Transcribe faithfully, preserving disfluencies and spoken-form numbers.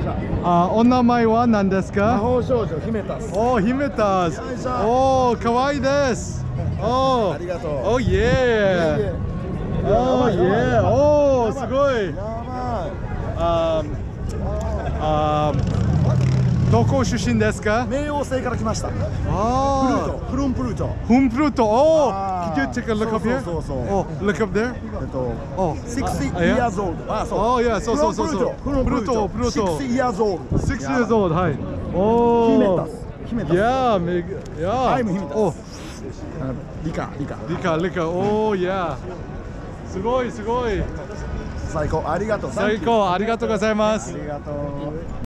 。 あ、お名前は何です魔か？ 法少女ヒメタス。 お、ヒメタス。お、かわいいです。お、 ありがとう。 お、イエー。お、イエー。お、すごい。 やばい。 あ、あ、どこ出身ですか？ 冥王星から来ました。プルーあト、フロンプルート。 フンプルート。お、 あー Could you take a look up here? そうそうそうそう。 お、look up there. えっと、 お、 sixty あいや years old。あ、そう。 お、いや、そうそうそうそう。 フロンプルート。 プルート、プルート。 six years old。 six years old。はい。お。 ヒメタス。ヒメタス。 Yeah, me, yeah. I'm Himitas. お、 理科、理科。 理科、理科。おー、yeah。すごい、すごい。 最高。ありがとう。 最高、ありがとうございます。 ありがとう。